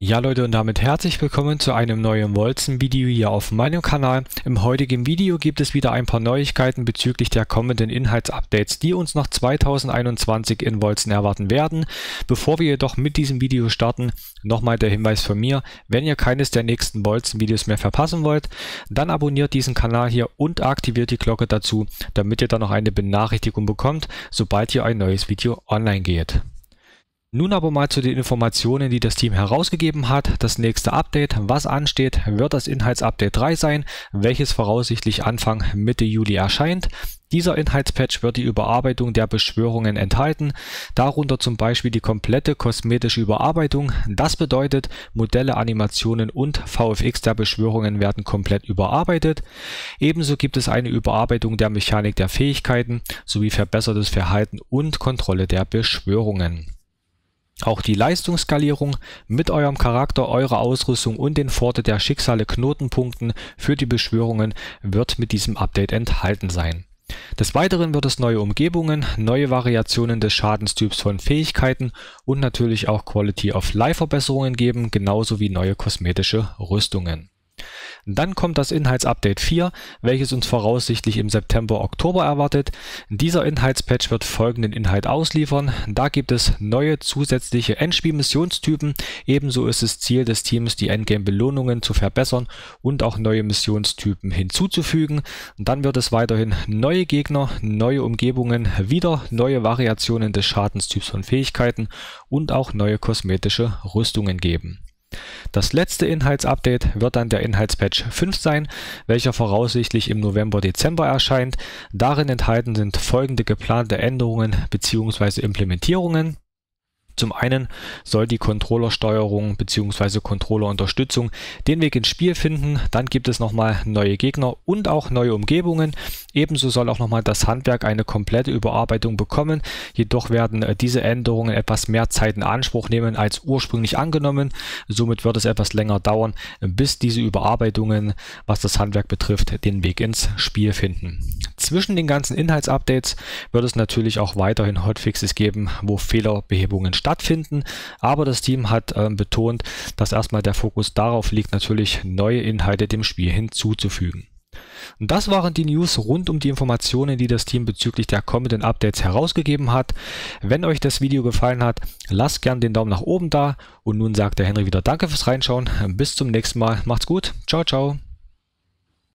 Ja Leute, und damit herzlich willkommen zu einem neuen Wolzen-Video hier auf meinem Kanal. Im heutigen Video gibt es wieder ein paar Neuigkeiten bezüglich der kommenden Inhaltsupdates, die uns noch 2021 in Wolzen erwarten werden. Bevor wir jedoch mit diesem Video starten, nochmal der Hinweis von mir: Wenn ihr keines der nächsten Wolzen-Videos mehr verpassen wollt, dann abonniert diesen Kanal hier und aktiviert die Glocke dazu, damit ihr dann noch eine Benachrichtigung bekommt, sobald hier ein neues Video online geht. Nun aber mal zu den Informationen, die das Team herausgegeben hat. Das nächste Update, was ansteht, wird das Inhaltsupdate 3 sein, welches voraussichtlich Anfang Mitte Juli erscheint. Dieser Inhaltspatch wird die Überarbeitung der Beschwörungen enthalten, darunter zum Beispiel die komplette kosmetische Überarbeitung. Das bedeutet, Modelle, Animationen und VFX der Beschwörungen werden komplett überarbeitet. Ebenso gibt es eine Überarbeitung der Mechanik der Fähigkeiten sowie verbessertes Verhalten und Kontrolle der Beschwörungen. Auch die Leistungsskalierung mit eurem Charakter, eurer Ausrüstung und den Pforte der Schicksale Knotenpunkten für die Beschwörungen wird mit diesem Update enthalten sein. Des Weiteren wird es neue Umgebungen, neue Variationen des Schadenstyps von Fähigkeiten und natürlich auch Quality of Life Verbesserungen geben, genauso wie neue kosmetische Rüstungen. Dann kommt das Inhaltsupdate 4, welches uns voraussichtlich im September/Oktober erwartet. Dieser Inhaltspatch wird folgenden Inhalt ausliefern. Da gibt es neue zusätzliche Endspiel-Missionstypen. Ebenso ist es Ziel des Teams, die Endgame-Belohnungen zu verbessern und auch neue Missionstypen hinzuzufügen. Dann wird es weiterhin neue Gegner, neue Umgebungen, wieder neue Variationen des Schadenstyps von Fähigkeiten und auch neue kosmetische Rüstungen geben. Das letzte Inhaltsupdate wird dann der Inhaltspatch 5 sein, welcher voraussichtlich im November/Dezember erscheint. Darin enthalten sind folgende geplante Änderungen bzw. Implementierungen. Zum einen soll die Controllersteuerung bzw. Controllerunterstützung den Weg ins Spiel finden. Dann gibt es nochmal neue Gegner und auch neue Umgebungen. Ebenso soll auch nochmal das Handwerk eine komplette Überarbeitung bekommen. Jedoch werden diese Änderungen etwas mehr Zeit in Anspruch nehmen als ursprünglich angenommen. Somit wird es etwas länger dauern, bis diese Überarbeitungen, was das Handwerk betrifft, den Weg ins Spiel finden. Zwischen den ganzen Inhaltsupdates wird es natürlich auch weiterhin Hotfixes geben, wo Fehlerbehebungen stattfinden, aber das Team hat betont, dass erstmal der Fokus darauf liegt, natürlich neue Inhalte dem Spiel hinzuzufügen. Und das waren die News rund um die Informationen, die das Team bezüglich der kommenden Updates herausgegeben hat. Wenn euch das Video gefallen hat, lasst gern den Daumen nach oben da. Und nun sagt der Henry wieder Danke fürs Reinschauen. Bis zum nächsten Mal. Macht's gut. Ciao, ciao.